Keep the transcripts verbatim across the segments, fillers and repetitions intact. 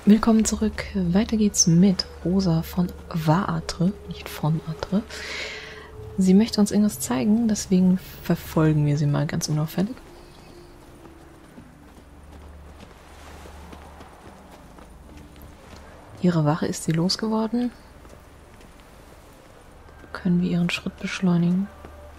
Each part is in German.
Willkommen zurück. Weiter geht's mit Rosa von Vaatre, nicht von Atre. Sie möchte uns irgendwas zeigen, deswegen verfolgen wir sie mal ganz unauffällig. Ihre Wache ist sie losgeworden. Können wir ihren Schritt beschleunigen?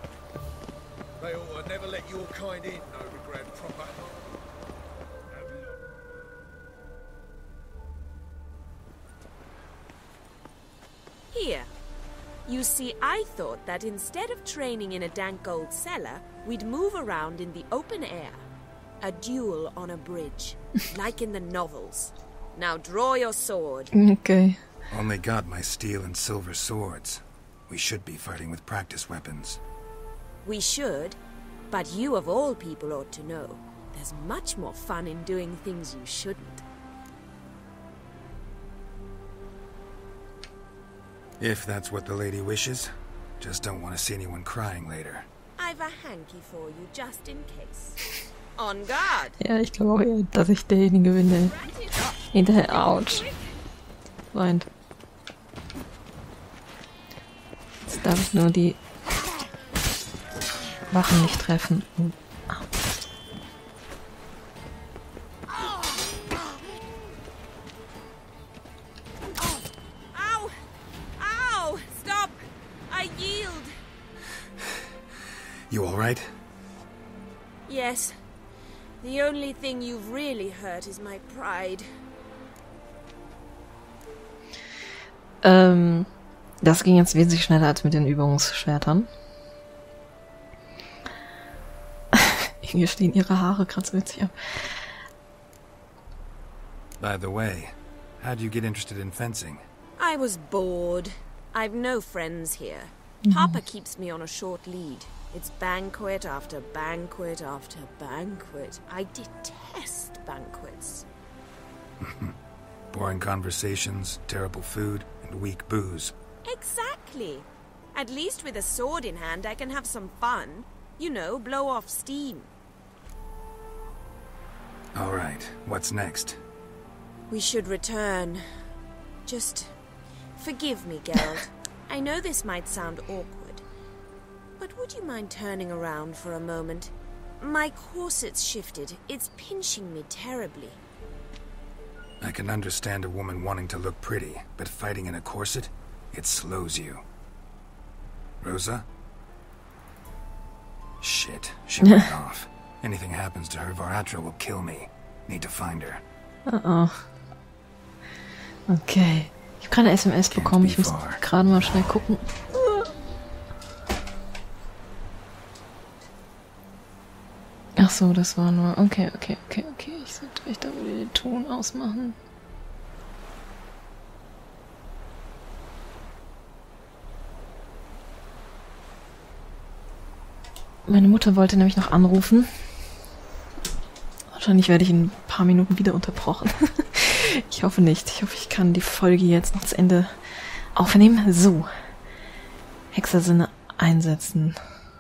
Here. You see, I thought that instead of training in a dank old cellar, we'd move around in the open air. A duel on a bridge, like in the novels. Now draw your sword. Okay. Only got my steel and silver swords. We should be fighting with practice weapons. We should, but you of all people ought to know. There's much more fun in doing things you shouldn't. If that's what the lady wishes, just don't want to see anyone crying later. I've a hanky for you, just in case. On guard! Ja, ich glaube auch eher, dass ich derjenige bin, der hinterher, ouch, weint. Jetzt darf ich nur die Wachen nicht treffen. Oh. You all right? Yes. The only thing you've really hurt is my pride. Ähm, das ging jetzt wesentlich schneller als mit den Übungsschwertern. Hier stehen ihre Haare gerade so witzig ab. By the way, how'd you get interested in fencing? I was bored. I've no friends here. Papa keeps me on a short lead. It's banquet after banquet after banquet. I detest banquets. Boring conversations, terrible food, and weak booze. Exactly. At least with a sword in hand, I can have some fun. You know, blow off steam. All right, what's next? We should return. Just forgive me, Geralt. I know this might sound awkward. But would you mind turning around for a moment? My corset's shifted. It's pinching me terribly. I can understand a woman wanting to look pretty, but fighting in a corset, it slows you. Rosa? Shit, she went off. Anything happens to her, Varatra will kill me. Need to find her. Uh-oh. Okay. Ich habe gerade eine S M S bekommen. Ich muss gerade mal schnell gucken. Ach so, das war nur... Okay, okay, okay, okay. Ich sollte echt da wieder den Ton ausmachen. Meine Mutter wollte nämlich noch anrufen. Wahrscheinlich werde ich in ein paar Minuten wieder unterbrochen. Ich hoffe nicht. Ich hoffe, ich kann die Folge jetzt noch zu Ende aufnehmen. So. Hexersinne einsetzen.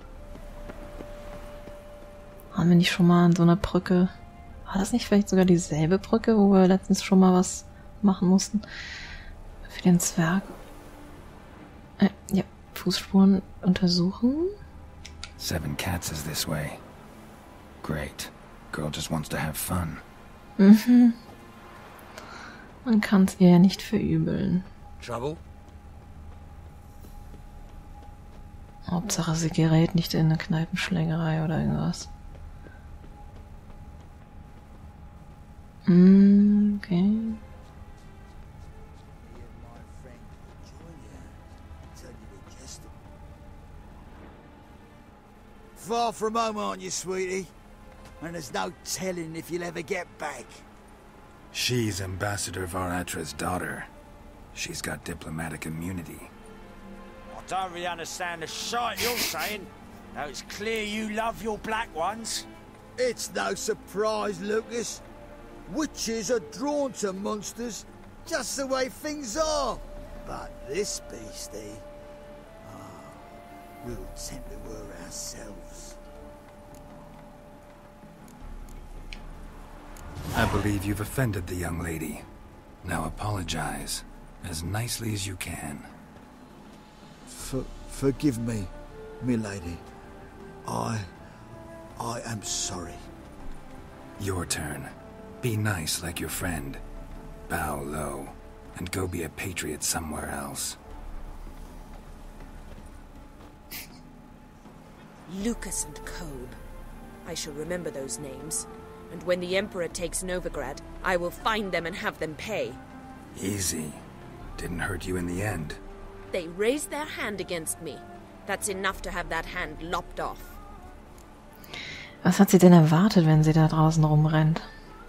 Haben wir nicht schon mal an so einer Brücke... War das nicht vielleicht sogar dieselbe Brücke, wo wir letztens schon mal was machen mussten? Für den Zwerg. Äh, ja, Fußspuren untersuchen. Seven Cats is this way. Great. Girl just wants to have fun. Mhm. Man kann es ihr ja nicht verübeln. Trouble? Hauptsache, sie gerät nicht in eine Kneipenschlägerei oder irgendwas. Mm, okay. Far from home, aren't you, sweetie? And there's no telling if you'll ever get back. She's Ambassador Varatra's daughter. She's got diplomatic immunity. I don't really understand the shite you're saying. Now it's clear you love your black ones. It's no surprise, Lucas. Witches are drawn to monsters, just the way things are. But this beastie, ah, we'll tend to her ourselves. I believe you've offended the young lady. Now apologize, as nicely as you can. For, forgive me, milady. I... I am sorry. Your turn. Be nice like your friend. Bow low, and go be a patriot somewhere else. Lucas and Kobe. I shall remember those names. And when the Emperor takes Novigrad, I will find them and have them pay. Easy. Didn't hurt you in the end. They raised their hand against me. That's enough to have that hand lopped off. Was hat sie denn erwartet, wenn sie da draußen rumrennt?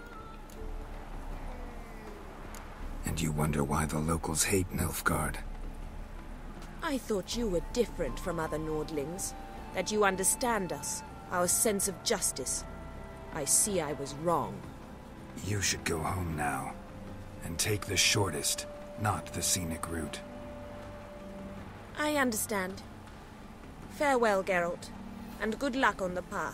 And you wonder why the locals hate Nilfgaard. I thought you were different from other Nordlings. That you understand us, our sense of justice. I see I was wrong. You should go home now. And take the shortest, not the scenic route. I understand. Farewell, Geralt. And good luck on the path.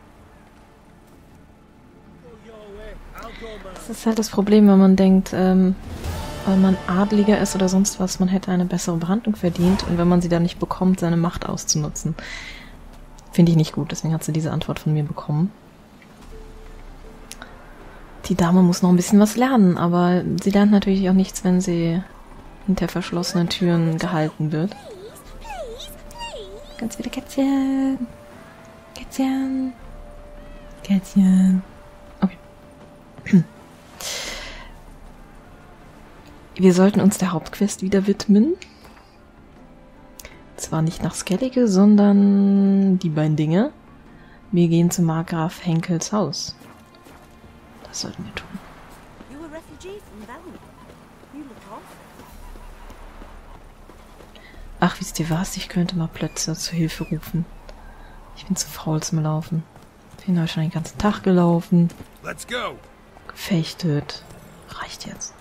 Das ist halt das Problem, wenn man denkt, ähm, weil man Adliger ist oder sonst was, man hätte eine bessere Behandlung verdient und wenn man sie dann nicht bekommt, seine Macht auszunutzen. Finde ich nicht gut, deswegen hat sie diese Antwort von mir bekommen. Die Dame muss noch ein bisschen was lernen, aber sie lernt natürlich auch nichts, wenn sie hinter verschlossenen Türen gehalten wird. Ganz wieder Kätzchen. Kätzchen. Kätzchen. Okay. Wir sollten uns der Hauptquest wieder widmen. Zwar nicht nach Skellige, sondern die beiden Dinge. Wir gehen zu Markgraf Henkels Haus. Das sollten wir tun. Ach, wisst ihr was? Ich könnte mal Plötze zur Hilfe rufen. Ich bin zu faul zum Laufen. Ich bin heute schon den ganzen Tag gelaufen. Let's go. Gefechtet. Reicht jetzt.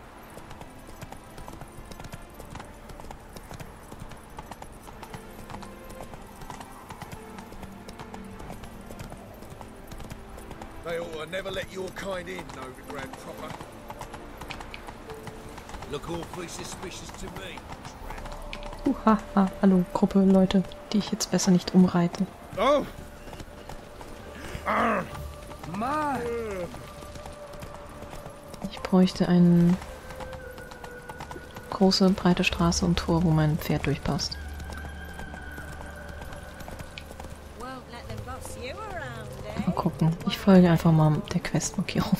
They ought to never let your kind in, Novigrad proper. Look awfully suspicious to me. Uhaha, hallo Gruppe Leute, die ich jetzt besser nicht umreite. Oh! Mann! Ich bräuchte eine große, breite Straße und Tor, wo mein Pferd durchpasst. Mal gucken. Ich folge einfach mal der Questmarkierung.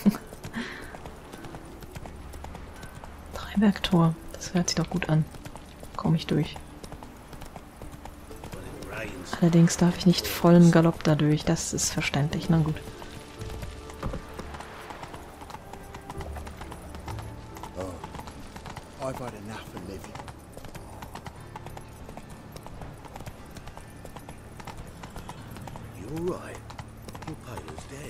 Dreibergtor. Das hört sich doch gut an. Komme ich durch. Allerdings darf ich nicht voll im Galopp dadurch. Das ist verständlich. Na gut. I've had enough of living. You all right? Your paler's dead.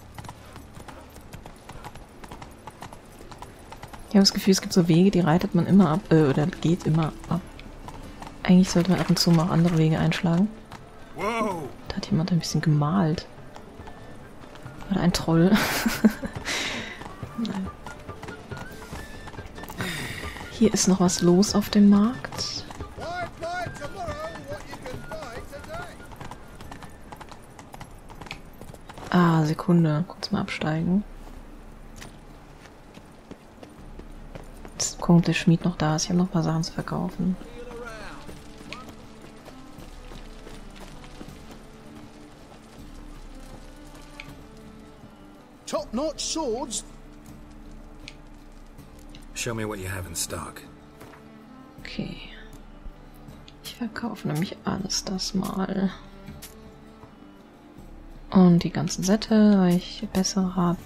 Ich habe das Gefühl, es gibt so Wege, die reitet man immer ab, äh, oder geht immer ab. Eigentlich sollte man ab und zu mal andere Wege einschlagen. Wow. Da hat jemand ein bisschen gemalt. Oder ein Troll. Nein. Hier ist noch was los auf dem Markt. Ah, Sekunde. Kurz mal absteigen. Jetzt kommt der Schmied noch da ist. Ich habe noch ein paar Sachen zu verkaufen. Top-notch swords. Show me what you have in stock. Okay. Ich verkaufe nämlich alles das mal. Und die ganzen Sätze, weil ich bessere habe.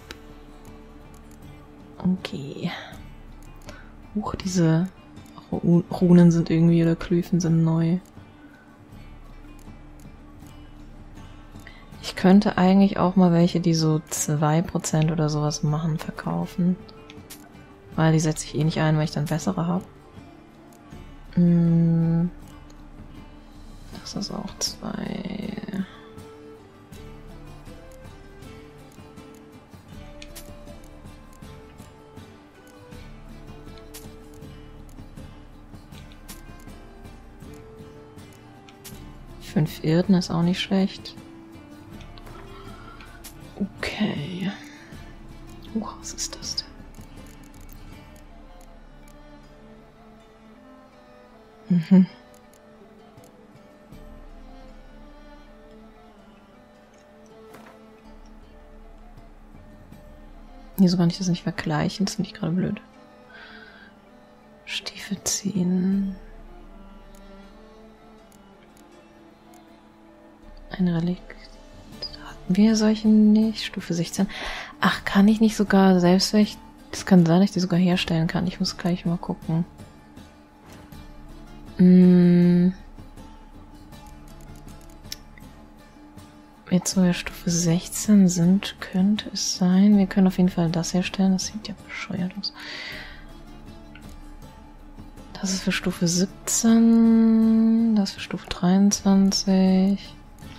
Okay. Huch, diese Ru Runen sind irgendwie, oder Glyphen sind neu. Ich könnte eigentlich auch mal welche, die so zwei Prozent oder sowas machen, verkaufen. Weil die setze ich eh nicht ein, weil ich dann bessere habe. Hm. Das ist auch zwei. Fünf Irden ist auch nicht schlecht. Okay. Uh, was ist das denn? Mhm. Wieso kann ich das nicht vergleichen? Das finde ich gerade blöd. Stiefel ziehen. Ein Relikt. Hatten wir solche nicht? Stufe sechzehn. Ach, kann ich nicht sogar selbst welche? Das kann sein, dass ich die sogar herstellen kann. Ich muss gleich mal gucken. Hm. Jetzt, wo wir Stufe sechzehn sind, könnte es sein. Wir können auf jeden Fall das herstellen. Das sieht ja bescheuert aus. Das ist für Stufe siebzehn. Das ist für Stufe dreiundzwanzig.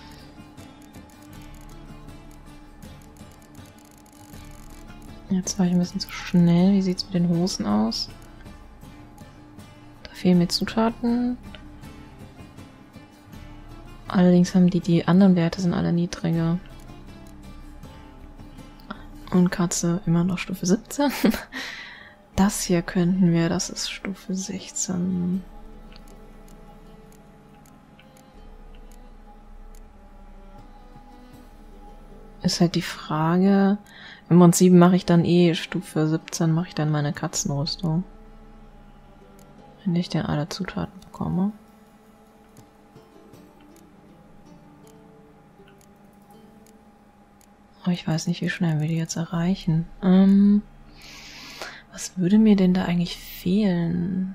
Jetzt war ich ein bisschen zu schnell. Wie sieht es mit den Hosen aus? Da fehlen mir Zutaten. Allerdings haben die, die anderen Werte sind alle niedriger. Und Katze immer noch Stufe siebzehn. Das hier könnten wir, das ist Stufe sechzehn. Ist halt die Frage, im Prinzip mache ich dann eh Stufe siebzehn, mache ich dann meine Katzenrüstung. Wenn ich denn alle Zutaten bekomme. Aber ich weiß nicht, wie schnell wir die jetzt erreichen. Ähm, was würde mir denn da eigentlich fehlen?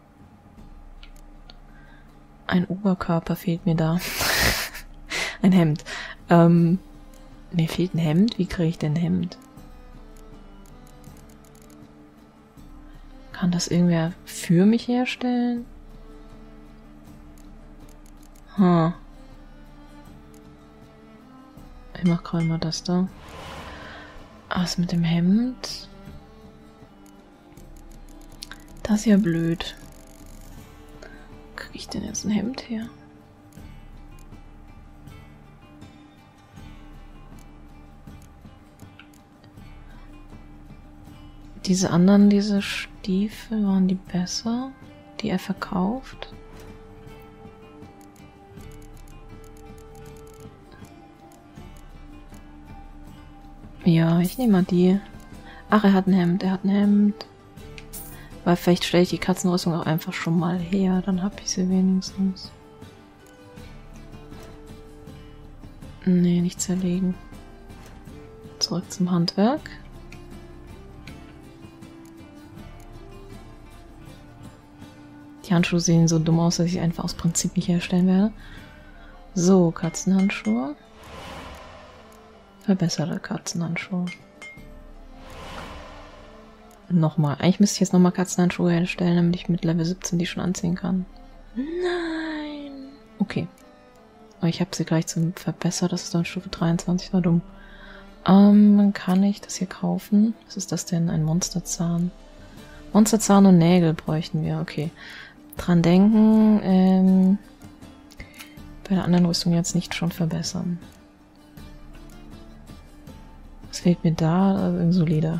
Ein Oberkörper fehlt mir da. Ein Hemd. Ähm, mir fehlt ein Hemd. Wie kriege ich denn ein Hemd? Kann das irgendwer für mich herstellen? Hm. Ich mach gerade mal das da. Was mit dem Hemd? Das ist ja blöd. Wo krieg ich denn jetzt ein Hemd her? Diese anderen, diese Stiefel, waren die besser? Die er verkauft? Ja, ich nehme mal die. Ach, er hat ein Hemd, er hat ein Hemd. Weil vielleicht stelle ich die Katzenrüstung auch einfach schon mal her, dann habe ich sie wenigstens. Nee, nicht zerlegen. Zurück zum Handwerk. Die Handschuhe sehen so dumm aus, dass ich sie einfach aus Prinzip nicht herstellen werde. So, Katzenhandschuhe. Verbesserte Katzenhandschuhe. Nochmal. Eigentlich müsste ich jetzt nochmal Katzenhandschuhe herstellen, damit ich mit Level siebzehn die schon anziehen kann. Nein. Okay. Aber ich habe sie gleich zum verbessert. Das ist dann Stufe dreiundzwanzig. War dumm. Ähm, dann kann ich das hier kaufen. Was ist das denn? Ein Monsterzahn. Monsterzahn und Nägel bräuchten wir. Okay. Dran denken. Ähm, bei der anderen Rüstung jetzt nicht schon verbessern. Was fehlt mir da? Also irgend so Leder.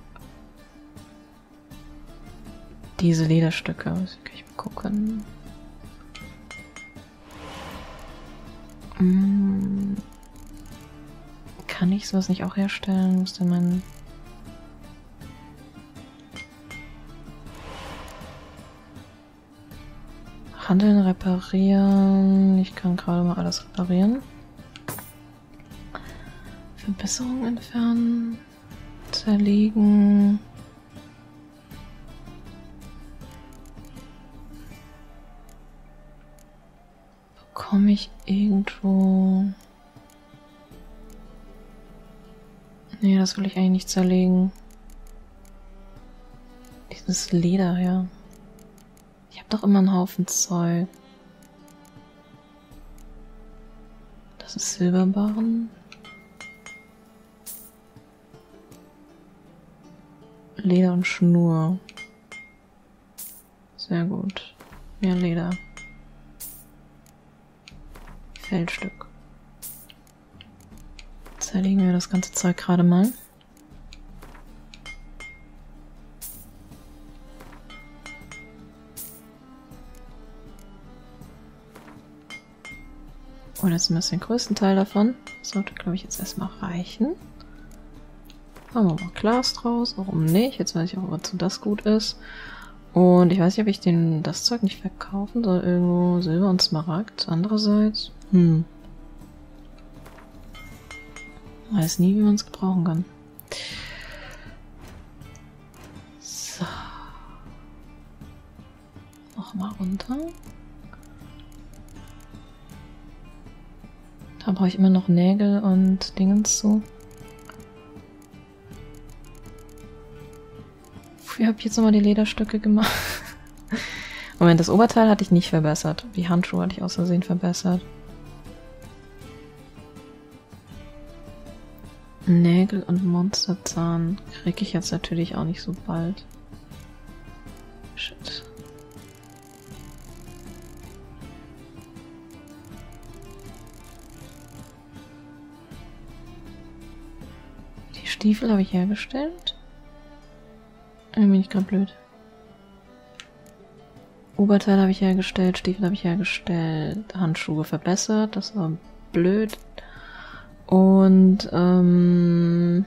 Diese Lederstücke. Muss ich mal gucken. Hm. Kann ich sowas nicht auch herstellen? Muss denn mein... Handeln, reparieren. Ich kann gerade mal alles reparieren. Verbesserung entfernen. Zerlegen. Bekomme ich irgendwo... Nee, das will ich eigentlich nicht zerlegen. Dieses Leder, ja. Ich habe doch immer einen Haufen Zeug. Das ist Silberbarren. Leder und Schnur. Sehr gut. Mehr Leder. Feldstück. Zerlegen wir das ganze Zeug gerade mal. Und jetzt müssen wir den größten Teil davon. Das sollte, glaube ich, jetzt erstmal reichen. Machen wir mal Glas draus. Warum nicht? Jetzt weiß ich auch, wozu das gut ist. Und ich weiß nicht, ob ich den, das Zeug nicht verkaufen soll. Irgendwo Silber und Smaragd. Andererseits, hm. Weiß nie, wie man es gebrauchen kann. So. Nochmal runter. Da brauche ich immer noch Nägel und Dingens zu. Wofür habe ich jetzt nochmal die Lederstücke gemacht? Moment, das Oberteil hatte ich nicht verbessert. Die Handschuhe hatte ich aus Versehen verbessert. Nägel und Monsterzahn kriege ich jetzt natürlich auch nicht so bald. Shit. Die Stiefel habe ich hergestellt. Irgendwie bin ich gerade blöd. Oberteil habe ich hergestellt, Stiefel habe ich hergestellt, Handschuhe verbessert, das war blöd. Und ähm,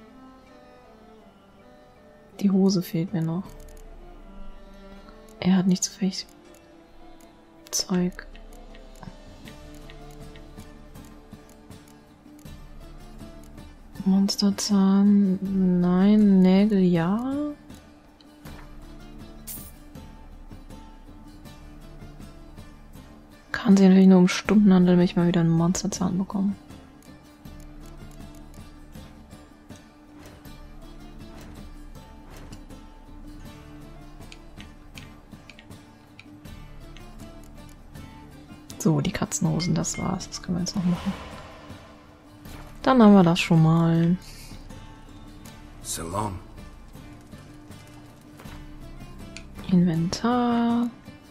die Hose fehlt mir noch. Er hat nicht so viel Zeug. Monsterzahn, nein, Nägel ja. Kann sie natürlich nur um Stunden handeln, wenn ich mal wieder einen Monsterzahn bekomme. So, die Katzenhosen, das war's. Das können wir jetzt noch machen. Dann haben wir das schon mal. So long. Inventar.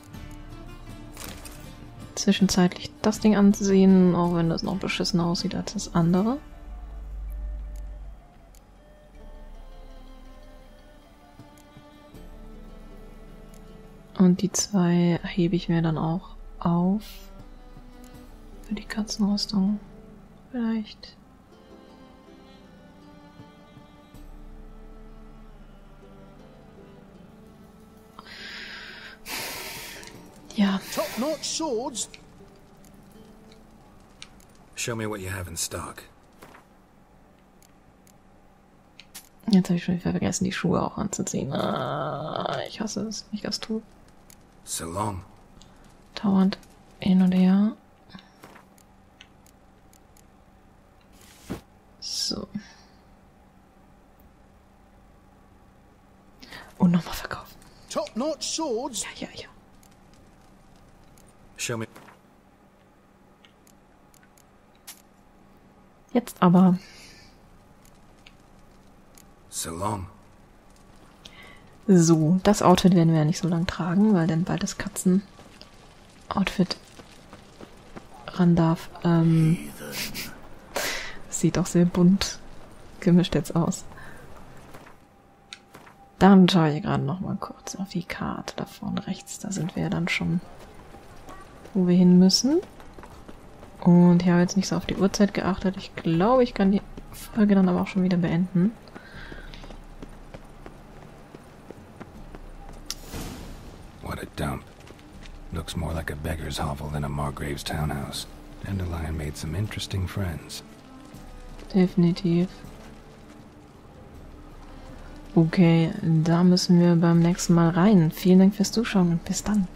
Zwischenzeitlich das Ding ansehen, auch wenn das noch beschissen aussieht als das andere. Und die zwei hebe ich mir dann auch auf. Für die Katzenrüstung. Vielleicht. Ja. Top-notch swords. Show me what you have in stock. Jetzt habe ich schon wieder vergessen, die Schuhe auch anzuziehen. Ah, ich hasse es, wenn ich das tue. So long. Dauernd hin und her. So. Und nochmal verkaufen. Top-notch swords. Ja, ja, ja. Show me. Jetzt aber. So long. So, das Outfit werden wir ja nicht so lang tragen, weil dann bald das Katzen-Outfit ran darf. Ähm, sieht auch sehr bunt gemischt jetzt aus. Dann schaue ich gerade noch mal kurz auf die Karte da vorne rechts. Da sind wir ja dann schon, wo wir hin müssen. Und ich habe jetzt nicht so auf die Uhrzeit geachtet. Ich glaube, ich kann die Folge dann aber auch schon wieder beenden. What a dump. Looks more like a beggar's hovel than a Margrave's townhouse. Dandelion made some interesting friends. Definitiv. Okay, da müssen wir beim nächsten Mal rein. Vielen Dank fürs Zuschauen und bis dann.